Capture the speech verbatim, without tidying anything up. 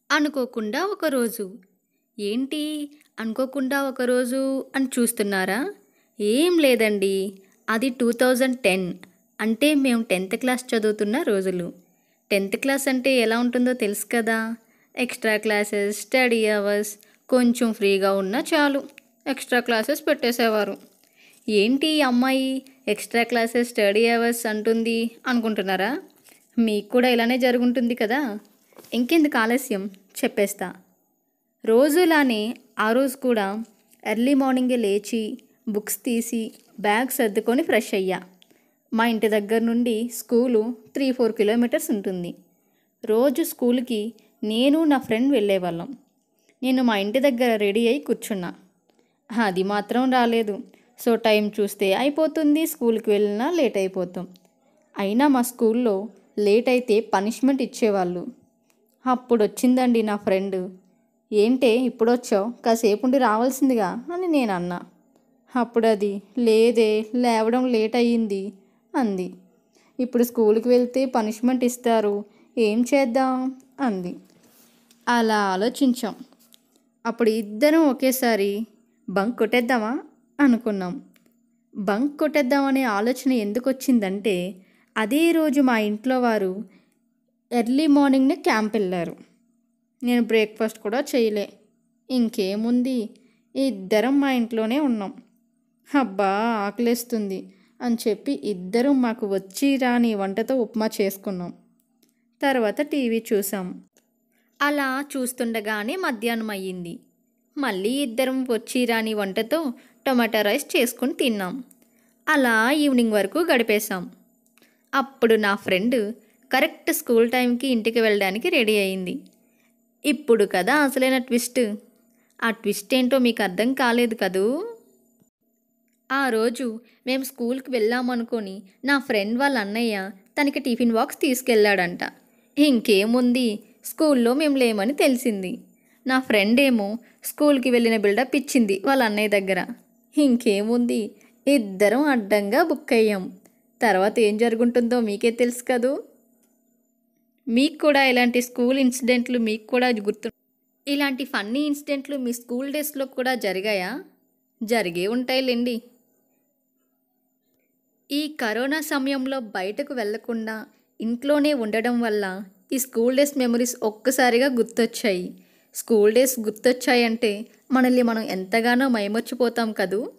అనుకోకుండా ఒకరోజు. ఏంటి అనుకోకుండా ఒకరోజు అని చూస్తున్నారా? ఏం లేదండి. అది టూ థౌజండ్ టెన్ అంటే మేము టెన్త్ క్లాస్ చదువుతున్న రోజులు. టెన్త్ క్లాస్ అంటే ఎలా ఉంటుందో తెలుసు కదా! ఎక్స్ట్రా క్లాసెస్, స్టడీ అవర్స్ కొంచెం ఫ్రీగా ఉన్నా చాలు ఎక్స్ట్రా క్లాసెస్ పెట్టేసేవారు. ఏంటి ఈ అమ్మాయి ఎక్స్ట్రా క్లాసెస్, స్టడీ అవర్స్ అంటుంది అనుకుంటున్నారా? మీకు కూడా ఇలానే జరుగుంటుంది కదా! ఇంకెందుకు ఆలస్యం చెప్పేస్తా. రోజులానే ఆ రోజు కూడా ఎర్లీ మార్నింగే లేచి బుక్స్ తీసి బ్యాగ్ సర్దుకొని ఫ్రెష్ అయ్యా. మా ఇంటి దగ్గర నుండి స్కూలు త్రీ ఫోర్ కిలోమీటర్స్ ఉంటుంది. రోజు స్కూల్కి నేను నా ఫ్రెండ్ వెళ్ళేవాళ్ళం. నేను మా ఇంటి దగ్గర రెడీ అయి కూర్చున్నా. అది మాత్రం రాలేదు. సో టైం చూస్తే అయిపోతుంది, స్కూల్కి వెళ్ళినా లేట్ అయిపోతాం. అయినా మా స్కూల్లో లేట్ అయితే పనిష్మెంట్ ఇచ్చేవాళ్ళు. అప్పుడు వచ్చిందండి నా ఫ్రెండ్. ఏంటే ఇప్పుడొచ్చావు, కాసేపు ఉండి రావాల్సిందిగా అని నేను అన్నా. అప్పుడు అది లేదే, లేవడం లేట్ అయ్యింది అంది. ఇప్పుడు స్కూల్కి వెళ్తే పనిష్మెంట్ ఇస్తారు, ఏం చేద్దాం అంది. అలా ఆలోచించాం. అప్పుడు ఇద్దరం ఒకేసారి బంక్ కొట్టేద్దామా అనుకున్నాం. బంక్ కొట్టేద్దామనే ఆలోచన ఎందుకు వచ్చిందంటే, అదే రోజు మా ఇంట్లో వారు ఎర్లీ మార్నింగ్నే క్యాంప్ వెళ్ళారు. నేను బ్రేక్ఫాస్ట్ కూడా చేయలే. ఇంకేముంది, ఇద్దరం మా ఇంట్లోనే ఉన్నాం. అబ్బా ఆకలేస్తుంది అని చెప్పి ఇద్దరం మాకు వచ్చి రాని వంటతో ఉప్మా చేసుకున్నాం. తర్వాత టీవీ చూసాం. అలా చూస్తుండగానే మధ్యాహ్నం అయ్యింది. మళ్ళీ ఇద్దరం వచ్చి రాని వంటతో టొమాటో రైస్ చేసుకుని తిన్నాం. అలా ఈవినింగ్ వరకు గడిపేశాం. అప్పుడు నా ఫ్రెండ్ కరెక్ట్ స్కూల్ టైంకి ఇంటికి వెళ్ళడానికి రెడీ అయింది. ఇప్పుడు కదా అసలైన ట్విస్ట్. ఆ ట్విస్ట్ ఏంటో మీకు అర్థం కాలేదు కదూ. ఆ రోజు మేము స్కూల్కి వెళ్ళామనుకొని నా ఫ్రెండ్ వాళ్ళ అన్నయ్య తనకి టిఫిన్ బాక్స్ తీసుకెళ్ళాడంట. ఇంకేముంది, స్కూల్లో మేము లేమని తెలిసింది. నా ఫ్రెండ్ ఏమో స్కూల్కి వెళ్ళిన బిల్డప్ ఇచ్చింది వాళ్ళ అన్నయ్య దగ్గర. ఇంకేముంది, ఇద్దరం అడ్డంగా బుక్ అయ్యాం. తర్వాత ఏం జరుగుంటుందో మీకే తెలుసు కదూ. మీకు కూడా ఇలాంటి స్కూల్ ఇన్సిడెంట్లు మీకు కూడా గుర్తు ఇలాంటి ఫన్నీ ఇన్సిడెంట్లు మీ స్కూల్ డేస్లో కూడా జరిగాయా? జరిగే ఉంటాయిలేండి. ఈ కరోనా సమయంలో బయటకు వెళ్లకుండా ఇంట్లోనే ఉండడం వల్ల ఈ స్కూల్ డేస్ మెమరీస్ ఒక్కసారిగా గుర్తొచ్చాయి. స్కూల్ డేస్ గుర్తొచ్చాయంటే మనల్ని మనం ఎంతగానో మైమర్చిపోతాం కదూ.